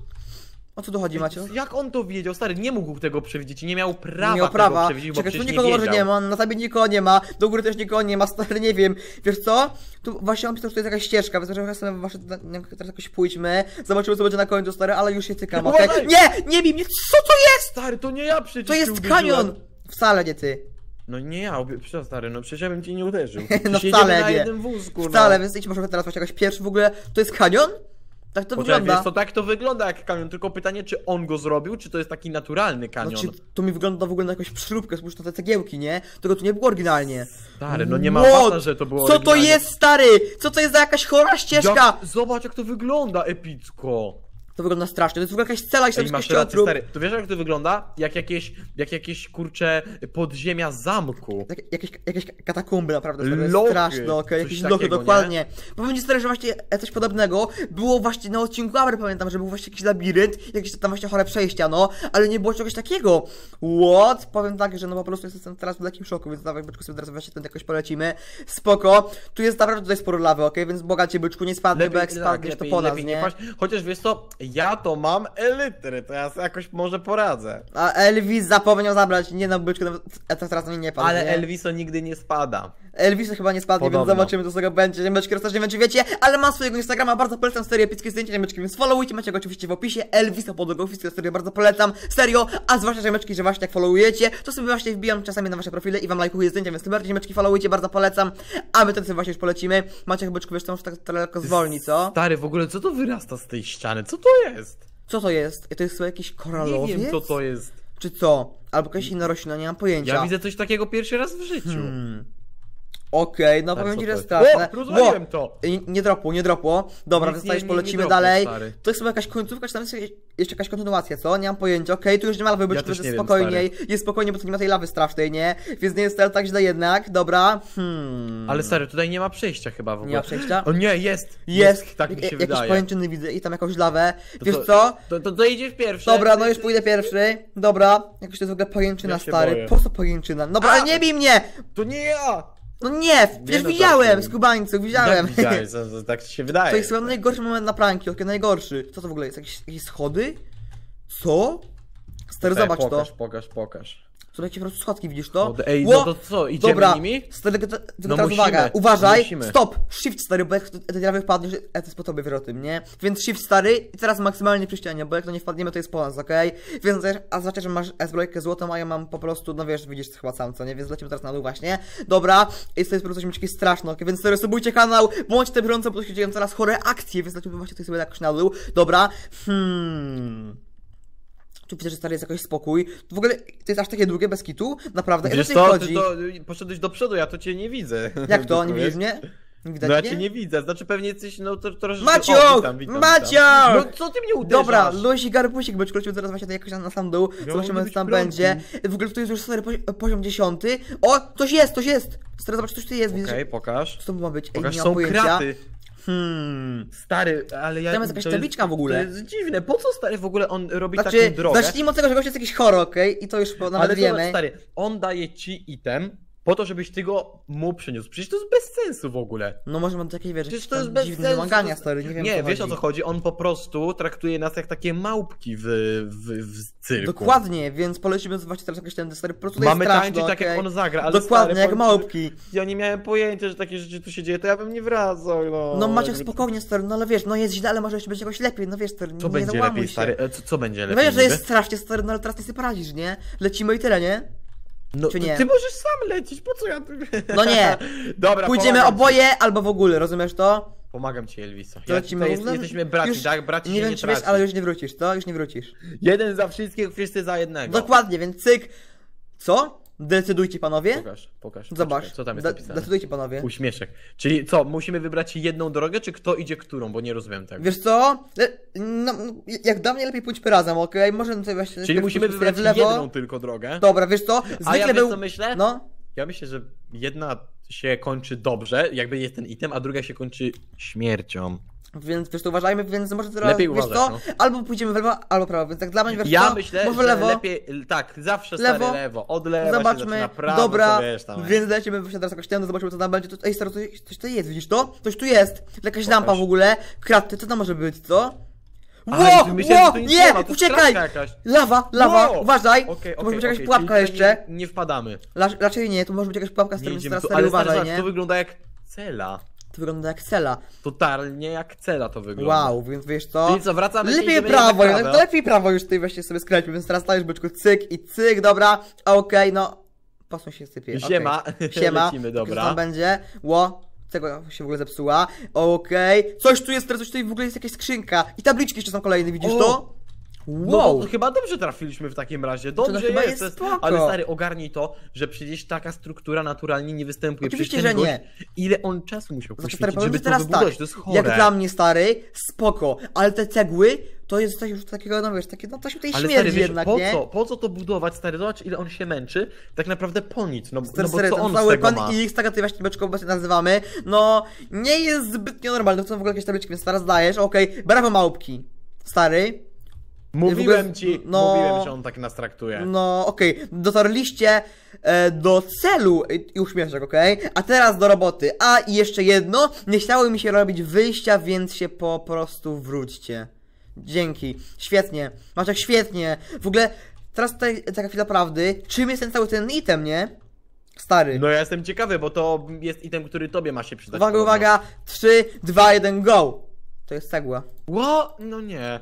[SPEAKER 1] O co tu chodzi, Macio?
[SPEAKER 2] Jak on to wiedział? Stary, nie mógł tego przewidzieć i nie miał prawa,
[SPEAKER 1] Nie miał
[SPEAKER 2] tego
[SPEAKER 1] prawa.
[SPEAKER 2] przewidzieć, bo
[SPEAKER 1] Czekaj, tu
[SPEAKER 2] przecież
[SPEAKER 1] nikogo
[SPEAKER 2] nie
[SPEAKER 1] może
[SPEAKER 2] wiedział.
[SPEAKER 1] nie ma, na tabie nikogo nie ma, do góry też nikogo nie ma, stary, nie wiem. Wiesz co? Tu właśnie on pisał, że to jest jakaś ścieżka, więc może sobie właśnie na- teraz jakoś pójdźmy, zobaczymy co będzie na końcu, stary, ale już się tykam, okej?
[SPEAKER 2] Uważaj!
[SPEAKER 1] Nie! Nie bij mnie! Co to jest?
[SPEAKER 2] Stary, to nie ja przecież
[SPEAKER 1] To
[SPEAKER 2] cię
[SPEAKER 1] jest
[SPEAKER 2] uderzyłem.
[SPEAKER 1] kanion! Wcale nie ty.
[SPEAKER 2] No nie ja, obie- przecież stary, no przecież ja bym cię nie uderzył.
[SPEAKER 1] No
[SPEAKER 2] Przecież jedziemy
[SPEAKER 1] wcale
[SPEAKER 2] na
[SPEAKER 1] nie.
[SPEAKER 2] jednym wózku, no.
[SPEAKER 1] Wcale, więc idź może teraz właśnie jakoś pierwszy w ogóle. To jest kanion? Tak to
[SPEAKER 2] Poczekaj,
[SPEAKER 1] wygląda.
[SPEAKER 2] wiesz co, tak to wygląda jak kanion, tylko pytanie, czy on go zrobił, czy to jest taki naturalny kanion?
[SPEAKER 1] Znaczy, to mi wygląda w ogóle na jakąś przyróbkę, spójrz na te cegiełki, nie? Tego tu nie było oryginalnie.
[SPEAKER 2] Stary, no nie ma
[SPEAKER 1] What?
[SPEAKER 2] ważna, że to było
[SPEAKER 1] Co to
[SPEAKER 2] oryginalnie.
[SPEAKER 1] jest, stary? Co to jest za jakaś chora ścieżka?
[SPEAKER 2] Jak, zobacz jak to wygląda epicko.
[SPEAKER 1] To wygląda strasznie, to jest w ogóle jakaś cela i
[SPEAKER 2] Ej,
[SPEAKER 1] się
[SPEAKER 2] masz rację, stary. To wiesz jak to wygląda? Jak jakieś, jak jakieś kurcze podziemia zamku.
[SPEAKER 1] Jak, jakieś, jakieś katakumby naprawdę, to jest
[SPEAKER 2] Lochy,
[SPEAKER 1] straszne, okej,
[SPEAKER 2] coś
[SPEAKER 1] jakieś lochy,
[SPEAKER 2] takiego,
[SPEAKER 1] dokładnie. Powiem ci stary, że właśnie coś podobnego było właśnie na odcinku Abry, pamiętam, że był właśnie jakiś labirynt, jakieś tam właśnie chore przejścia, no, ale nie było czegoś takiego. What? Powiem tak, że no po prostu jestem teraz w takim szoku, więc dawaj, byczku, sobie teraz właśnie ten jakoś polecimy. Spoko. Tu jest naprawdę tutaj sporo lawy, okej, więc bogacie, byczku, nie spadnij, bo jak spadniesz,
[SPEAKER 2] lepiej,
[SPEAKER 1] to po nas,
[SPEAKER 2] lepiej
[SPEAKER 1] nie?
[SPEAKER 2] paść. Chociaż wiesz co, ja to mam elitry, to ja sobie jakoś może poradzę.
[SPEAKER 1] A Elvis zapomniał zabrać, nie na byczku, nawet, a to teraz na mnie nie padł,
[SPEAKER 2] Ale
[SPEAKER 1] nie?
[SPEAKER 2] Elviso nigdy nie spada.
[SPEAKER 1] Elvisa chyba nie spadnie,
[SPEAKER 2] Podobno.
[SPEAKER 1] więc zobaczymy, co z tego będzie. Ziemeczki rozstaż, nie wiem, czy wiecie, ale mam swojego Instagrama, bardzo polecam serię epickie zdjęcia, ziemeczki, więc followujcie, macie go oczywiście w opisie. Elvisa podłogowickiego serię bardzo polecam, serio, a zwłaszcza ziemeczki, że właśnie jak followujecie, to sobie właśnie wbijam czasami na wasze profile i wam lajkuję zdjęcia, więc tym bardziej ziemeczki followujcie, bardzo polecam, a my tak sobie właśnie już polecimy. Macie chyba, wiesz, to już tak lekko zwolni, co?
[SPEAKER 2] Stary, w ogóle co to wyrasta z tej ściany? Co to jest?
[SPEAKER 1] Co to jest? To jest chyba jakiś koralowiec?
[SPEAKER 2] Nie wiem, co to jest.
[SPEAKER 1] Czy co? Albo jakaś inna roślina, nie mam pojęcia.
[SPEAKER 2] Ja widzę coś takiego pierwszy raz w życiu.
[SPEAKER 1] Hmm. Okej, okay, no
[SPEAKER 2] Tak,
[SPEAKER 1] powiem
[SPEAKER 2] co
[SPEAKER 1] ci,
[SPEAKER 2] to
[SPEAKER 1] że
[SPEAKER 2] jest?
[SPEAKER 1] straszne.
[SPEAKER 2] O, rozwaliłem to.
[SPEAKER 1] Nie, nie dropło, nie dropło. Dobra,
[SPEAKER 2] Nic
[SPEAKER 1] więc
[SPEAKER 2] nie-
[SPEAKER 1] już
[SPEAKER 2] nie-
[SPEAKER 1] polecimy
[SPEAKER 2] nie dropło,
[SPEAKER 1] dalej.
[SPEAKER 2] stary.
[SPEAKER 1] To jest chyba jakaś końcówka, czy tam jest jakieś- jeszcze jakaś kontynuacja, co? Nie mam pojęcia. Okej, tu już nie ma lawy, bo
[SPEAKER 2] Ja
[SPEAKER 1] już
[SPEAKER 2] też
[SPEAKER 1] będzie
[SPEAKER 2] nie wiem,
[SPEAKER 1] spokojniej. Jest spokojnie, bo tu nie ma tej lawy strasznej, nie? Więc nie jest wcale tak źle jednak. Dobra. Hmm.
[SPEAKER 2] Ale stary, tutaj nie ma przejścia chyba w ogóle.
[SPEAKER 1] Nie ma przejścia?
[SPEAKER 2] O nie, jest!
[SPEAKER 1] Jest!
[SPEAKER 2] tak mi się
[SPEAKER 1] Jak- jakieś
[SPEAKER 2] wydaje.
[SPEAKER 1] pajęczyny widzę i tam jakąś lawę.
[SPEAKER 2] To
[SPEAKER 1] Wiesz
[SPEAKER 2] to-
[SPEAKER 1] co?
[SPEAKER 2] To, to, to idziesz pierwszy.
[SPEAKER 1] Dobra, no już pójdę pierwszy. Dobra. Jakoś to jest w ogóle pajęczyna,
[SPEAKER 2] Ja się
[SPEAKER 1] stary.
[SPEAKER 2] boję.
[SPEAKER 1] Po co pajęczyna? Dobra,
[SPEAKER 2] A!
[SPEAKER 1] ale nie bij mnie!
[SPEAKER 2] To nie ja!
[SPEAKER 1] No nie, przecież
[SPEAKER 2] no,
[SPEAKER 1] widziałem,
[SPEAKER 2] żartuję.
[SPEAKER 1] skubańcu, widziałem.
[SPEAKER 2] Jak widziałeś? To- to Tak ci się wydaje.
[SPEAKER 1] To jest chyba najgorszy moment na pranki, okej, najgorszy. Co to w ogóle jest? Jakieś, jakieś schody? Co? Stary,
[SPEAKER 2] Czekaj,
[SPEAKER 1] zobacz
[SPEAKER 2] pokaż,
[SPEAKER 1] to.
[SPEAKER 2] pokaż, pokaż.
[SPEAKER 1] Są jakieś po prostu schodki, widzisz to?
[SPEAKER 2] Schody. Ej,
[SPEAKER 1] Ło!
[SPEAKER 2] no to co, idziemy
[SPEAKER 1] Dobra,
[SPEAKER 2] nimi?
[SPEAKER 1] stary, tylko, tylko
[SPEAKER 2] No
[SPEAKER 1] teraz
[SPEAKER 2] musimy,
[SPEAKER 1] uwaga, uważaj,
[SPEAKER 2] musimy.
[SPEAKER 1] stop, shift stary, bo jak to- te trawy wpadniesz, e, to jest po tobie, wiesz o tym, nie? Więc shift stary i teraz maksymalnie przy ścianie, bo jak to nie wpadniemy, to jest po nas, okej? Więc, a znaczy, że masz zbrojkę złotą, a ja mam po prostu, no wiesz, widzisz chyba sam, co nie? Więc lecimy teraz na dół właśnie. Dobra, jest to jest po prostu coś straszne, okej? Więc stary, subujcie kanał, bądźcie bieżąco, bo tu się dzieją teraz chore akcje, więc lecimy właśnie tutaj sobie jakoś na dół. Dobra, hmm... Tu widzę, że stary jest jakoś spokój. W ogóle to jest aż takie długie bez kitu? Naprawdę,
[SPEAKER 2] Wiesz
[SPEAKER 1] o co
[SPEAKER 2] co,
[SPEAKER 1] chodzi?
[SPEAKER 2] ty to poszedłeś do przodu, ja to cię nie widzę.
[SPEAKER 1] Jak to? Nie
[SPEAKER 2] Wiesz?
[SPEAKER 1] widzisz mnie? Nie widać
[SPEAKER 2] No ja
[SPEAKER 1] mnie?
[SPEAKER 2] cię nie widzę, znaczy pewnie jesteś, no to troszeczkę...
[SPEAKER 1] Maciuch!
[SPEAKER 2] O, witam, witam,
[SPEAKER 1] Maciuch!
[SPEAKER 2] witam. No co ty mnie uderzasz?
[SPEAKER 1] Dobra, luzik, garbusik, bo lecimy teraz właśnie jakoś na, na sam dół.
[SPEAKER 2] Miało
[SPEAKER 1] Zobaczymy,
[SPEAKER 2] być
[SPEAKER 1] co tam
[SPEAKER 2] prądki.
[SPEAKER 1] będzie. W ogóle tutaj jest już stary pozi- poziom dziesiąty. O, coś jest, coś jest! Stary, zobacz, coś tu jest, widzisz?
[SPEAKER 2] Okej, pokaż.
[SPEAKER 1] Co to ma być? Ej,
[SPEAKER 2] Pokaż,
[SPEAKER 1] nie mam
[SPEAKER 2] są
[SPEAKER 1] pojęcia.
[SPEAKER 2] kraty.
[SPEAKER 1] Hmm.
[SPEAKER 2] Stary, ale ja...
[SPEAKER 1] Tam jest jakaś
[SPEAKER 2] to
[SPEAKER 1] tabliczka w ogóle.
[SPEAKER 2] To jest dziwne, po co stary w ogóle on robi
[SPEAKER 1] Znaczy,
[SPEAKER 2] taką drogę?
[SPEAKER 1] zacznijmy od tego, że gość jest jakiś chory, okej? I to już po, nawet
[SPEAKER 2] Ale
[SPEAKER 1] wiemy.
[SPEAKER 2] zobacz, stary, on daje ci item po to, żebyś ty go mu przyniósł. Przecież to jest bez sensu w ogóle.
[SPEAKER 1] No może mam takie, wiesz,
[SPEAKER 2] Przecież
[SPEAKER 1] jakieś
[SPEAKER 2] to jest
[SPEAKER 1] tam
[SPEAKER 2] bez
[SPEAKER 1] dziwne
[SPEAKER 2] sensu.
[SPEAKER 1] wymagania,
[SPEAKER 2] to-
[SPEAKER 1] stary, nie wiem
[SPEAKER 2] Nie,
[SPEAKER 1] o co
[SPEAKER 2] wiesz
[SPEAKER 1] chodzi.
[SPEAKER 2] o co chodzi? On po prostu traktuje nas jak takie małpki w, w, w cyrku.
[SPEAKER 1] Dokładnie, więc polecimy zobaczyć teraz jakiś ten stary, po prostu to
[SPEAKER 2] Mamy
[SPEAKER 1] jest straszne,
[SPEAKER 2] tańczyć tak, jak
[SPEAKER 1] okej?
[SPEAKER 2] on zagra, ale
[SPEAKER 1] Dokładnie,
[SPEAKER 2] stary,
[SPEAKER 1] jak
[SPEAKER 2] powiem
[SPEAKER 1] małpki.
[SPEAKER 2] ci, że Ja nie miałem pojęcia, że takie rzeczy tu się dzieje, to ja bym nie wracał, no.
[SPEAKER 1] No Maciek,
[SPEAKER 2] Jakby-
[SPEAKER 1] spokojnie, stary, no ale wiesz, no jest źle, ale może jeszcze będzie jakoś lepiej, no wiesz, stary,
[SPEAKER 2] Co
[SPEAKER 1] nie
[SPEAKER 2] będzie
[SPEAKER 1] załamuj
[SPEAKER 2] lepiej,
[SPEAKER 1] się.
[SPEAKER 2] stary? E, Co, co będzie
[SPEAKER 1] No
[SPEAKER 2] lepiej?
[SPEAKER 1] wiesz, że
[SPEAKER 2] niby?
[SPEAKER 1] jest strasznie, stary, no ale teraz nie sobie poradzisz, nie? Lecimy i tyle, nie?
[SPEAKER 2] No,
[SPEAKER 1] czy
[SPEAKER 2] to
[SPEAKER 1] nie?
[SPEAKER 2] Ty możesz sam lecieć, po co ja tu...
[SPEAKER 1] No nie.
[SPEAKER 2] Dobra,
[SPEAKER 1] Pójdziemy
[SPEAKER 2] pomagam ci.
[SPEAKER 1] oboje albo w ogóle, rozumiesz to?
[SPEAKER 2] Pomagam ci, Elviso.
[SPEAKER 1] To
[SPEAKER 2] Ja,
[SPEAKER 1] lecimy
[SPEAKER 2] to jest,
[SPEAKER 1] no,
[SPEAKER 2] jesteśmy braci,
[SPEAKER 1] już
[SPEAKER 2] tak? Braci
[SPEAKER 1] nie
[SPEAKER 2] się
[SPEAKER 1] wiem,
[SPEAKER 2] nie
[SPEAKER 1] czy wiesz,
[SPEAKER 2] traci.
[SPEAKER 1] ale już nie wrócisz, to? Już nie wrócisz.
[SPEAKER 2] Jeden za wszystkich, wszyscy za jednego.
[SPEAKER 1] Dokładnie, więc cyk. Co? Decydujcie, panowie?
[SPEAKER 2] Pokaż, pokaż.
[SPEAKER 1] Zobacz.
[SPEAKER 2] Poczekaj, co tam jest
[SPEAKER 1] De-
[SPEAKER 2] napisane?
[SPEAKER 1] Decydujcie, panowie.
[SPEAKER 2] Uśmieszek. Czyli co, musimy wybrać jedną drogę, czy kto idzie którą, bo nie rozumiem tego.
[SPEAKER 1] Wiesz co? Le- No, no, jak dla mnie lepiej pójdźmy razem, okej? Może tutaj właśnie...
[SPEAKER 2] Czyli
[SPEAKER 1] najpierw
[SPEAKER 2] musimy
[SPEAKER 1] pójdziemy
[SPEAKER 2] wybrać
[SPEAKER 1] w lewo.
[SPEAKER 2] jedną tylko drogę.
[SPEAKER 1] Dobra, wiesz co? Zwykle
[SPEAKER 2] A ja wiesz
[SPEAKER 1] był...
[SPEAKER 2] co myślę?
[SPEAKER 1] No.
[SPEAKER 2] Ja myślę, że jedna się kończy dobrze, jakby jest ten item, a druga się kończy śmiercią.
[SPEAKER 1] Więc wiesz, to uważajmy, więc może teraz,
[SPEAKER 2] Lepiej
[SPEAKER 1] wiesz
[SPEAKER 2] uważać,
[SPEAKER 1] co?
[SPEAKER 2] no.
[SPEAKER 1] Albo pójdziemy w lewo, albo prawo, więc tak dla mnie, wiesz
[SPEAKER 2] Ja
[SPEAKER 1] co?
[SPEAKER 2] myślę,
[SPEAKER 1] Może
[SPEAKER 2] że
[SPEAKER 1] lewo.
[SPEAKER 2] lepiej, tak, zawsze stary
[SPEAKER 1] Lewo.
[SPEAKER 2] lewo, od lewa się
[SPEAKER 1] Zobaczmy,
[SPEAKER 2] zaczyna prawo,
[SPEAKER 1] dobra,
[SPEAKER 2] to wiesz tam.
[SPEAKER 1] więc lecimy właśnie teraz jakoś ten, zobaczymy co tam będzie. To, ej, stary, coś, coś tu jest, widzisz to? Coś tu jest, jakaś
[SPEAKER 2] Pokaż.
[SPEAKER 1] lampa w ogóle, kraty, co tam może być, co?
[SPEAKER 2] Aha,
[SPEAKER 1] Ło,
[SPEAKER 2] myślałem, że
[SPEAKER 1] ło,
[SPEAKER 2] tu nic
[SPEAKER 1] nie,
[SPEAKER 2] ma, to
[SPEAKER 1] uciekaj!
[SPEAKER 2] straszka jakaś.
[SPEAKER 1] Lawa, lawa,
[SPEAKER 2] Wow.
[SPEAKER 1] uważaj,
[SPEAKER 2] Okej,
[SPEAKER 1] to może
[SPEAKER 2] okej,
[SPEAKER 1] być jakaś
[SPEAKER 2] okej,
[SPEAKER 1] pułapka
[SPEAKER 2] czyli
[SPEAKER 1] jeszcze.
[SPEAKER 2] Nie, nie wpadamy.
[SPEAKER 1] Ra raczej nie, to może być jakaś pułapka, z
[SPEAKER 2] Nie
[SPEAKER 1] którą
[SPEAKER 2] idziemy
[SPEAKER 1] teraz
[SPEAKER 2] tu,
[SPEAKER 1] stary
[SPEAKER 2] ale stary,
[SPEAKER 1] uważaj,
[SPEAKER 2] zobacz,
[SPEAKER 1] nie?
[SPEAKER 2] to wygląda jak cela.
[SPEAKER 1] To wygląda jak cela.
[SPEAKER 2] Totalnie jak cela to wygląda.
[SPEAKER 1] Wow, więc wiesz co?
[SPEAKER 2] Czyli co, wracamy się
[SPEAKER 1] Lepiej
[SPEAKER 2] idziemy
[SPEAKER 1] prawo,
[SPEAKER 2] na
[SPEAKER 1] no,
[SPEAKER 2] kawę.
[SPEAKER 1] to lepiej prawo już tutaj właśnie sobie skręćmy, więc teraz stajesz byczku, cyk i cyk, dobra, okej, no. Posuń się sypie.
[SPEAKER 2] Siema.
[SPEAKER 1] Okay. Siema.
[SPEAKER 2] Lecimy, dobra.
[SPEAKER 1] Co tam będzie? Ło. Tego się w ogóle zepsuła. Okej. Coś tu jest, teraz coś tutaj w ogóle jest jakaś skrzynka. I tabliczki jeszcze są kolejne, widzisz
[SPEAKER 2] O!
[SPEAKER 1] to?
[SPEAKER 2] No
[SPEAKER 1] Wow.
[SPEAKER 2] to chyba dobrze trafiliśmy w takim razie.
[SPEAKER 1] To
[SPEAKER 2] Dobrze
[SPEAKER 1] chyba
[SPEAKER 2] jest.
[SPEAKER 1] jest
[SPEAKER 2] to jest
[SPEAKER 1] spoko.
[SPEAKER 2] ale stary, ogarnij to, że przecież taka struktura naturalnie nie występuje.
[SPEAKER 1] Oczywiście,
[SPEAKER 2] Przecież ten
[SPEAKER 1] że nie.
[SPEAKER 2] gość, ile on czasu musiał
[SPEAKER 1] Znaczy, stary,
[SPEAKER 2] poświęcić,
[SPEAKER 1] powiem
[SPEAKER 2] żeby
[SPEAKER 1] ci
[SPEAKER 2] to
[SPEAKER 1] teraz
[SPEAKER 2] wybudować,
[SPEAKER 1] tak,
[SPEAKER 2] to jest chore.
[SPEAKER 1] jak dla mnie, stary, spoko, ale te cegły, to jest coś już takiego, no wiesz, takie, no to się tutaj
[SPEAKER 2] Ale
[SPEAKER 1] śmierdzi
[SPEAKER 2] stary, wiesz,
[SPEAKER 1] jednak,
[SPEAKER 2] po
[SPEAKER 1] nie?
[SPEAKER 2] co? Po co to budować, stary? Zobacz, ile on się męczy. Tak naprawdę po nic, no,
[SPEAKER 1] Stary,
[SPEAKER 2] no bo
[SPEAKER 1] stary,
[SPEAKER 2] co
[SPEAKER 1] ten
[SPEAKER 2] on z
[SPEAKER 1] cały
[SPEAKER 2] tego
[SPEAKER 1] pan
[SPEAKER 2] ma?
[SPEAKER 1] X, tak tutaj właśnie beczką obecnie nazywamy, no, nie jest zbytnio normalny, to są w ogóle jakieś tabliczki, więc teraz dajesz, okej, brawo małpki, stary.
[SPEAKER 2] Mówiłem
[SPEAKER 1] w ogóle-
[SPEAKER 2] ci,
[SPEAKER 1] no-
[SPEAKER 2] mówiłem, że on tak nas traktuje.
[SPEAKER 1] No, okej, dotarliście e, do celu i, i uśmieszek, okej? A teraz do roboty. A, i jeszcze jedno, nie chciało mi się robić wyjścia, więc się po prostu wróćcie. Dzięki, świetnie, Maciek, świetnie. W ogóle, teraz tutaj taka chwila prawdy, czym jest ten cały ten item, nie? Stary.
[SPEAKER 2] No ja jestem ciekawy, bo to jest item, który tobie ma się przydać.
[SPEAKER 1] Uwaga, uwaga, trzy, dwa, jeden, go! To jest cegła.
[SPEAKER 2] Ło? No nie.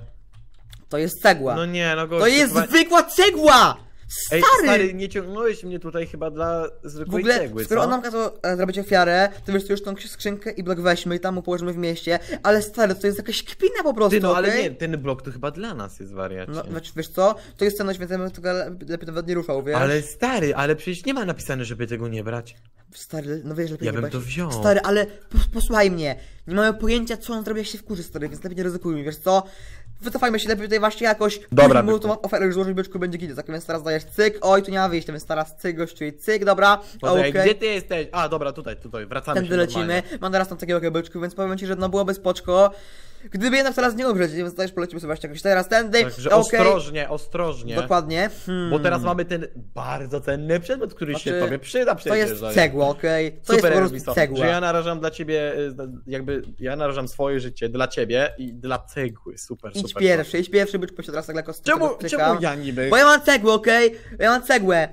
[SPEAKER 1] To jest cegła.
[SPEAKER 2] No nie, no gościu,
[SPEAKER 1] To jest
[SPEAKER 2] chyba...
[SPEAKER 1] zwykła cegła! Stary!
[SPEAKER 2] Ej, stary, nie ciągnąłeś mnie tutaj chyba dla
[SPEAKER 1] W
[SPEAKER 2] zwykłej
[SPEAKER 1] ogóle,
[SPEAKER 2] cegły,
[SPEAKER 1] skoro
[SPEAKER 2] co?
[SPEAKER 1] on nam kazał e, zrobić ofiarę, to wiesz, to już tą skrzynkę i blok weźmy i tam mu położymy w mieście, ale stary, to jest jakaś kpina po prostu,
[SPEAKER 2] Ty, no ale
[SPEAKER 1] okej?
[SPEAKER 2] nie, ten blok to chyba dla nas jest wariacie.
[SPEAKER 1] No, wiesz, wiesz co? To jest cenność, więc ja bym tego le- lepiej nawet nie ruszał, wiesz?
[SPEAKER 2] Ale stary, ale przecież nie ma napisane, żeby tego nie brać.
[SPEAKER 1] Stary, no wiesz, lepiej
[SPEAKER 2] Ja
[SPEAKER 1] nie
[SPEAKER 2] bym
[SPEAKER 1] brać.
[SPEAKER 2] to wziął.
[SPEAKER 1] Stary, ale po, posłuchaj mnie. Nie mamy pojęcia, co on zrobi, jak się wkurzy, stary, więc lepiej nie ryzykujmy, wiesz co? Wycofajmy się lepiej tutaj właśnie jakoś.
[SPEAKER 2] Dobra,
[SPEAKER 1] mu
[SPEAKER 2] byku.
[SPEAKER 1] tą oferę już złożyć, byczku, będzie gildia, tak więc teraz dajesz cyk. Oj, tu nie ma wyjścia, więc teraz cyk, gościu i cyk, dobra.
[SPEAKER 2] Poczekaj,
[SPEAKER 1] Okej.
[SPEAKER 2] gdzie ty jesteś? A, dobra, tutaj, tutaj, wracamy
[SPEAKER 1] Tędy
[SPEAKER 2] się
[SPEAKER 1] lecimy,
[SPEAKER 2] normalnie.
[SPEAKER 1] mam teraz tam takiego byczku, więc powiem ci, że no byłoby spoczko. Gdyby jednak teraz nie umrzeć, więc też polecimy sobie właśnie jakoś teraz tędy.
[SPEAKER 2] Także
[SPEAKER 1] Okej.
[SPEAKER 2] ostrożnie, ostrożnie.
[SPEAKER 1] Dokładnie. Hmm.
[SPEAKER 2] Bo teraz mamy ten bardzo cenny przedmiot, który się
[SPEAKER 1] Znaczy,
[SPEAKER 2] tobie przyda
[SPEAKER 1] To
[SPEAKER 2] przecież.
[SPEAKER 1] jest
[SPEAKER 2] ale-
[SPEAKER 1] cegła, okej? To
[SPEAKER 2] Super,
[SPEAKER 1] jest po
[SPEAKER 2] Elviso,
[SPEAKER 1] prostu cegła.
[SPEAKER 2] że ja narażam dla ciebie, y, jakby, ja narażam swoje życie dla ciebie i dla cegły, super,
[SPEAKER 1] Idź
[SPEAKER 2] super.
[SPEAKER 1] pierwszy, idź pierwszy, byczku, się teraz tak lekko z
[SPEAKER 2] Czemu,
[SPEAKER 1] tego
[SPEAKER 2] czemu
[SPEAKER 1] tykam.
[SPEAKER 2] ja niby?
[SPEAKER 1] Bo ja mam cegłę, okej? Ja mam cegłę.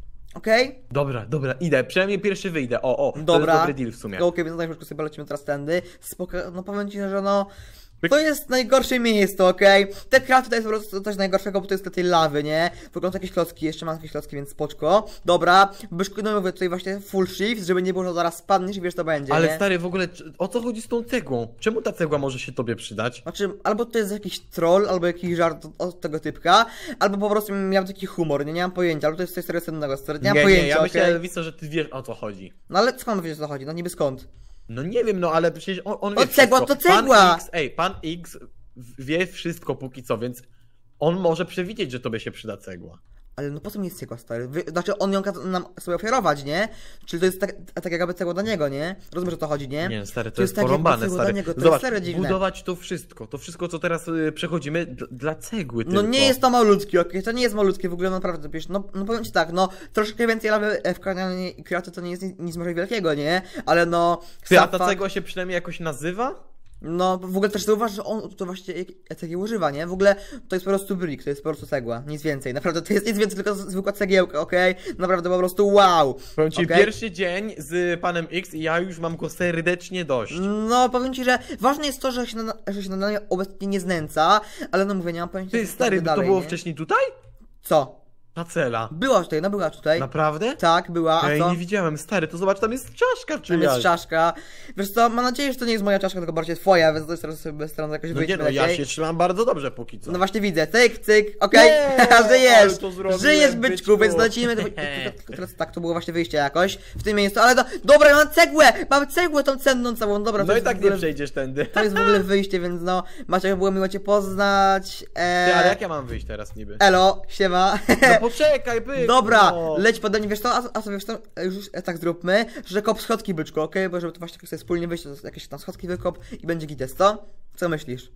[SPEAKER 1] Okej?
[SPEAKER 2] Dobra, dobra, idę, przynajmniej pierwszy wyjdę, o, o, to
[SPEAKER 1] Dobra.
[SPEAKER 2] jest dobry deal w sumie.
[SPEAKER 1] Okej, więc tak sobie lecimy teraz tędy. Spoko, no powiem ci, że no... To jest najgorsze miejsce, okej? Te kraty to jest po prostu coś najgorszego, bo to jest do tej lawy, nie? Wygląda jakieś klocki, jeszcze mam jakieś klocki, więc spoczko. Dobra, byszku, no mówię tutaj właśnie full shift, żeby nie było, że zaraz spadniesz i wiesz, to będzie,
[SPEAKER 2] Ale
[SPEAKER 1] nie?
[SPEAKER 2] stary, w ogóle, czy- o co chodzi z tą cegłą? Czemu ta cegła może się tobie przydać?
[SPEAKER 1] Znaczy, albo to jest jakiś troll, albo jakiś żart od, od tego typka, albo po prostu miałem taki humor, nie, nie mam pojęcia, albo to jest coś serio cennego, stary, nie mam
[SPEAKER 2] nie,
[SPEAKER 1] pojęcia,
[SPEAKER 2] nie, ja myślę,
[SPEAKER 1] okej?
[SPEAKER 2] Elviso, że ty wiesz o co chodzi.
[SPEAKER 1] No ale skąd wiesz, o co chodzi? No niby skąd?
[SPEAKER 2] No nie wiem, no ale przecież on, on
[SPEAKER 1] O,
[SPEAKER 2] wie
[SPEAKER 1] cegła
[SPEAKER 2] wszystko.
[SPEAKER 1] to cegła!
[SPEAKER 2] Pan X, ej, pan X wie wszystko póki co, więc on może przewidzieć, że tobie się przyda cegła.
[SPEAKER 1] Ale no po co mi jest cegła, stary? Wy, znaczy on ją kazał nam sobie ofiarować, nie? Czyli to jest tak, tak jakby cegła dla niego, nie? Rozumiesz, o to chodzi, nie?
[SPEAKER 2] Nie, stary, to,
[SPEAKER 1] To
[SPEAKER 2] jest,
[SPEAKER 1] jest tak jakby
[SPEAKER 2] porąbane,
[SPEAKER 1] cegła dla
[SPEAKER 2] stary.
[SPEAKER 1] niego, to
[SPEAKER 2] Zobacz,
[SPEAKER 1] jest serio dziwne.
[SPEAKER 2] budować to wszystko, to wszystko, co teraz y, przechodzimy, d- dla cegły
[SPEAKER 1] No
[SPEAKER 2] tylko.
[SPEAKER 1] nie jest to malutkie, okej? To nie jest malutkie, w ogóle naprawdę, wiesz, no, no powiem ci tak, no troszkę więcej lawy w kanionie i kraty to nie jest nic, nic może wielkiego, nie? Ale no...
[SPEAKER 2] Ty, a
[SPEAKER 1] sam
[SPEAKER 2] ta
[SPEAKER 1] fakt-
[SPEAKER 2] cegła się przynajmniej jakoś nazywa?
[SPEAKER 1] No, w ogóle też zauważ, że on to właśnie cegieł używa, nie? W ogóle to jest po prostu brick, to jest po prostu cegła, nic więcej. Naprawdę to jest nic więcej, tylko zwykła cegiełka, okej? Naprawdę po prostu wow!
[SPEAKER 2] Powiem ci,
[SPEAKER 1] okej?
[SPEAKER 2] pierwszy dzień z panem X i ja już mam go serdecznie dość.
[SPEAKER 1] No, powiem ci, że ważne jest to, że się na, że się na mnie obecnie nie znęca, ale no mówię, nie mam pojęcia,
[SPEAKER 2] Ty,
[SPEAKER 1] co
[SPEAKER 2] stary,
[SPEAKER 1] będzie
[SPEAKER 2] to
[SPEAKER 1] dalej,
[SPEAKER 2] było
[SPEAKER 1] nie?
[SPEAKER 2] wcześniej tutaj?
[SPEAKER 1] Co?
[SPEAKER 2] Ta cela.
[SPEAKER 1] Była tutaj, no była tutaj.
[SPEAKER 2] Naprawdę?
[SPEAKER 1] Tak, była, a
[SPEAKER 2] Ej,
[SPEAKER 1] co?
[SPEAKER 2] nie widziałem, stary, to zobacz, tam jest czaszka
[SPEAKER 1] Tam
[SPEAKER 2] czyjaś.
[SPEAKER 1] jest czaszka. Wiesz co, mam nadzieję, że to nie jest moja czaszka, tylko bardziej twoja, więc to jest teraz sobie bez strony jakoś
[SPEAKER 2] No nie
[SPEAKER 1] wyjdźmy
[SPEAKER 2] no, ja
[SPEAKER 1] lepiej.
[SPEAKER 2] się trzymam bardzo dobrze póki co.
[SPEAKER 1] No właśnie widzę, cyk, cyk, okej,
[SPEAKER 2] Nie, ale
[SPEAKER 1] żyjesz,
[SPEAKER 2] to zrobiłem,
[SPEAKER 1] żyjesz byczku,
[SPEAKER 2] byczku.
[SPEAKER 1] więc lecimy, tylko- tylko teraz tak, to było właśnie wyjście jakoś, w tym miejscu, ale do, dobra, ja mam cegłę, mam cegłę tą cenną całą, dobra, to
[SPEAKER 2] No i
[SPEAKER 1] jest
[SPEAKER 2] tak
[SPEAKER 1] w
[SPEAKER 2] nie
[SPEAKER 1] ogóle,
[SPEAKER 2] przejdziesz tędy.
[SPEAKER 1] to jest w ogóle wyjście, więc no, Maciek, było miło cię poznać, eee,
[SPEAKER 2] Ty, ale jak ja mam wyjść teraz niby?
[SPEAKER 1] elo, siema,
[SPEAKER 2] No poczekaj, byku,
[SPEAKER 1] dobra,
[SPEAKER 2] no.
[SPEAKER 1] leć pode mnie, wiesz co, a, a sobie wiesz co, już e, tak zróbmy, że kop schodki byczku, okej, bo żeby to właśnie tak sobie wspólnie wyjść, to jakieś tam schodki wykop i będzie gites, co? Co myślisz?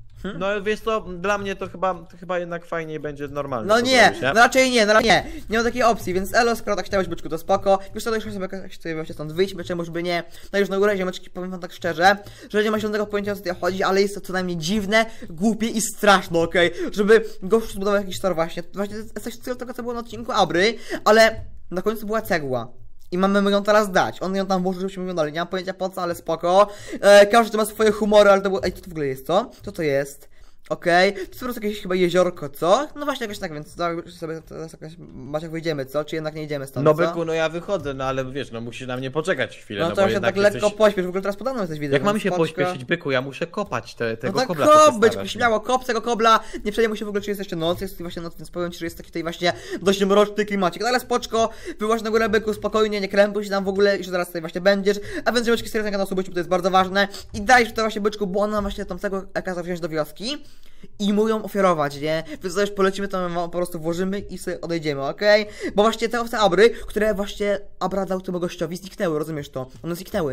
[SPEAKER 2] No wiesz co, dla mnie to chyba, to chyba jednak fajniej będzie normalnie.
[SPEAKER 1] No
[SPEAKER 2] to
[SPEAKER 1] nie,
[SPEAKER 2] zrobić,
[SPEAKER 1] no raczej nie, no raczej nie. Nie ma takiej opcji, więc elo, skoro tak chciałeś byczku, to spoko. Już to już sobie jak sobie właśnie stąd wyjdźmy, czemuż by nie. No już na górę, ziomeczki, powiem wam tak szczerze, że nie ma żadnego pojęcia, o co tutaj chodzi, ale jest to co najmniej dziwne, głupie i straszne, okej? Żeby gościu zbudował jakiś tor właśnie. Właśnie to jest coś z tego, co było na odcinku Abry, ale na końcu była cegła. I mamy mu ją teraz dać. On ją tam włożył, żebyśmy ją dali. Nie mam pojęcia po co, ale spoko. E, każdy ma swoje humory, ale to było... Ej, co to w ogóle jest, co? Co to jest? Okej, to jest po prostu jakieś chyba jeziorko, co? No właśnie jakoś tak, więc sobie teraz jakaś, Maciek, wyjdziemy, co? Czy jednak nie idziemy stąd,
[SPEAKER 2] No
[SPEAKER 1] co?
[SPEAKER 2] byku, no ja wychodzę, no ale wiesz, no musisz na mnie poczekać chwilę,
[SPEAKER 1] No
[SPEAKER 2] no,
[SPEAKER 1] to
[SPEAKER 2] bo
[SPEAKER 1] się
[SPEAKER 2] jednak
[SPEAKER 1] tak lekko
[SPEAKER 2] jesteś...
[SPEAKER 1] pośpiesz, w ogóle teraz podano jesteś, widzę.
[SPEAKER 2] Jak mam
[SPEAKER 1] więc
[SPEAKER 2] się
[SPEAKER 1] spoczko.
[SPEAKER 2] pośpieszyć, byku, ja muszę kopać te,
[SPEAKER 1] No
[SPEAKER 2] tego
[SPEAKER 1] tak
[SPEAKER 2] kobla, co
[SPEAKER 1] kop,
[SPEAKER 2] ty
[SPEAKER 1] byczku,
[SPEAKER 2] stawiasz,
[SPEAKER 1] śmiało, kop tego kobla, nie przejmuj się w ogóle, czy jest jeszcze noc, jest właśnie noc, więc powiem ci, że jest taki tutaj właśnie dość mroczny klimacik, no ale spoczko, wyłaź na górę, byku, spokojnie, nie krępuj się tam w ogóle, już zaraz tutaj właśnie będziesz, a więc ziomeczki, serdecznie kanał subujcie, bo to jest bardzo ważne i dajesz to właśnie byczku, bo ona właśnie tam cegłę kazał wziąć do wioski i mu ją ofiarować, nie? Więc to już polecimy, to my po prostu włożymy i sobie odejdziemy, okej? Bo właśnie te owce Abry, które właśnie Abra dał temu gościowi, zniknęły, rozumiesz to? One zniknęły.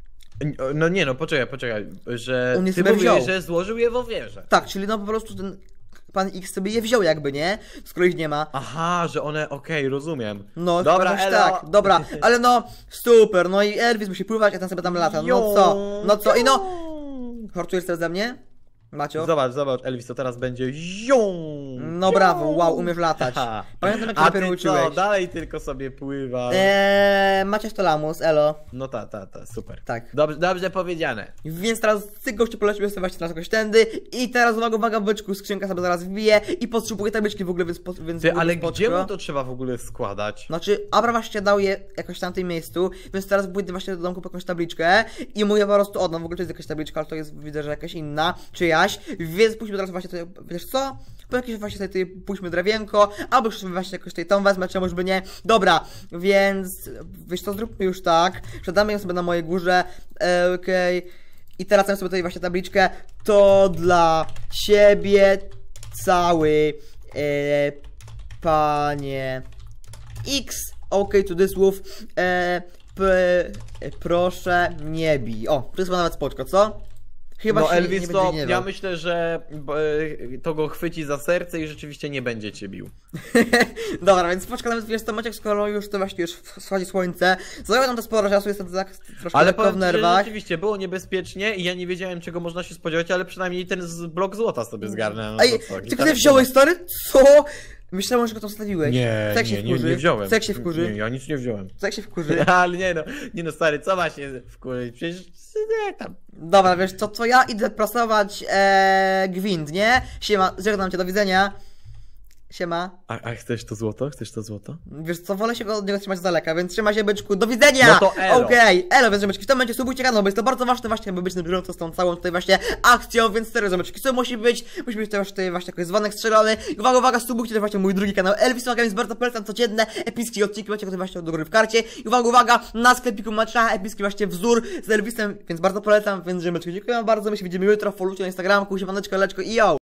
[SPEAKER 2] No nie, no poczekaj, poczekaj, że
[SPEAKER 1] On je
[SPEAKER 2] ty
[SPEAKER 1] sobie
[SPEAKER 2] mówisz,
[SPEAKER 1] wziął.
[SPEAKER 2] że złożył je w ofierze.
[SPEAKER 1] Tak, czyli no po prostu ten pan X sobie je wziął jakby, nie? Skoro ich nie ma.
[SPEAKER 2] Aha, że one, okej, rozumiem.
[SPEAKER 1] No,
[SPEAKER 2] dobra,
[SPEAKER 1] chyba
[SPEAKER 2] elo.
[SPEAKER 1] coś tak, dobra, ale no, super, no i Elvis musi pływać, a ten sobie tam lata, no co, no co, i no, hartujesz teraz ze mnie? Macio?
[SPEAKER 2] Zobacz, zobacz, Elvis, to teraz będzie zią.
[SPEAKER 1] No brawo, wow, umiesz latać. Pamiętam, jak
[SPEAKER 2] A
[SPEAKER 1] dopiero
[SPEAKER 2] ty
[SPEAKER 1] uczyłeś.
[SPEAKER 2] co, dalej tylko sobie pływa.
[SPEAKER 1] Eee, Maciej to lamus, elo.
[SPEAKER 2] No ta, ta, ta, super.
[SPEAKER 1] Tak.
[SPEAKER 2] Dobrze, dobrze powiedziane.
[SPEAKER 1] Więc teraz ty gościu polecił sobie właśnie teraz jakoś tędy. I teraz uwaga, uwaga, byczku, skrzynka sobie zaraz wbije. I potrzebuję tabliczki w ogóle, więc, po- więc
[SPEAKER 2] Ty,
[SPEAKER 1] byłoby
[SPEAKER 2] ale
[SPEAKER 1] spoczko.
[SPEAKER 2] gdzie mu to trzeba w ogóle składać?
[SPEAKER 1] Znaczy, Abra właśnie dał je jakoś tam w tym miejscu, więc teraz pójdę właśnie do domku po jakąś tabliczkę i mu je po prostu oddam. W ogóle to jest jakaś tabliczka, ale to jest, widzę, że jakaś inna, czyjaś, więc pójdźmy teraz właśnie tutaj, wiesz co? Po jakieś właśnie sobie tutaj pójdźmy drewienko, albo już sobie właśnie jakoś tutaj tą wezmę, czemu żeby nie. Dobra, więc, wiesz co, zróbmy już tak, że damy ją sobie na mojej górze, e, okej. Okay. I teraz dam sobie tutaj właśnie tabliczkę, to dla siebie cały, e, panie X, ok, to this wolf, e, p, e, proszę nie bij. O, to jest chyba nawet spoczko, co? Chyba
[SPEAKER 2] no
[SPEAKER 1] się
[SPEAKER 2] Elvis,
[SPEAKER 1] nie, nie
[SPEAKER 2] to
[SPEAKER 1] będzie gniewał.
[SPEAKER 2] ja myślę, że e, to go chwyci za serce i rzeczywiście nie będzie cię bił.
[SPEAKER 1] Dobra, więc spoczko, nawet wiesz to Maciek, skoro już to właśnie już wschodzi słońce, zajęło nam to sporo czasu, jestem tak troszkę
[SPEAKER 2] Ale
[SPEAKER 1] lekko
[SPEAKER 2] powiem
[SPEAKER 1] w
[SPEAKER 2] ci, że
[SPEAKER 1] nerwach.
[SPEAKER 2] rzeczywiście było niebezpiecznie i ja nie wiedziałem, czego można się spodziewać, ale przynajmniej ten z blok złota sobie zgarnę. No
[SPEAKER 1] Ej,
[SPEAKER 2] to co,
[SPEAKER 1] ty
[SPEAKER 2] gitarę
[SPEAKER 1] kiedy wziąłeś, stary? Co? Myślałem, że go tam zostawiłeś.
[SPEAKER 2] Nie,
[SPEAKER 1] Co jak się
[SPEAKER 2] nie, nie,
[SPEAKER 1] wkurzy?
[SPEAKER 2] nie wziąłem.
[SPEAKER 1] Co jak się wkurzy?
[SPEAKER 2] Nie, ja nic nie wziąłem.
[SPEAKER 1] Co jak się wkurzy?
[SPEAKER 2] Ale nie no, nie no stary, co ma się wkurzyć? Przecież nie tam.
[SPEAKER 1] Dobra, wiesz co, to ja idę prasować ee, gwint, nie? Siema, żegnam cię, do widzenia. Siema.
[SPEAKER 2] A, a chcesz to złoto? Chcesz to złoto?
[SPEAKER 1] Wiesz co, wolę się go od niego trzymać z daleka, więc trzymaj się, byczku, do widzenia!
[SPEAKER 2] No to elo.
[SPEAKER 1] Okej, okay. Elo, więc rzemeczki, w tym momencie subujcie kanał, bo jest to bardzo ważne właśnie, aby być na bieżąco z tą całą tutaj właśnie akcją, więc serio, rzemeczki, co musi być? Musi być też tutaj właśnie jakiś dzwonek strzelony. I uwaga, uwaga, subujcie też właśnie mój drugi kanał Elvis Maga, więc bardzo polecam codzienne epickie odcinki, macie go właśnie do góry w karcie. I uwaga, uwaga, na sklepiku macie epicki właśnie wzór z Elvisem, więc bardzo polecam, więc rzemeczki, dziękuję wam bardzo, my się widzimy jutro, followujcie na Instagramku, siemaneczko, leczko i yo!